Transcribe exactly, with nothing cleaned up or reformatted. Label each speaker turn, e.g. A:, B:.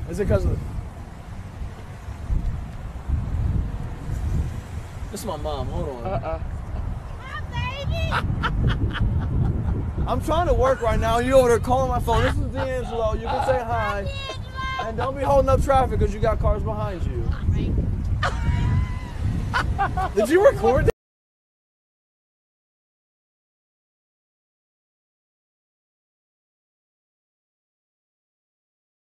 A: Is it because of the... This is my mom. Hold on.
B: Uh-uh.
C: Hi, baby.
A: I'm trying to work right now. You over there calling my phone. This is D'Angelo. You can say hi. And don't be holding up traffic because you got cars behind you. Did you record that?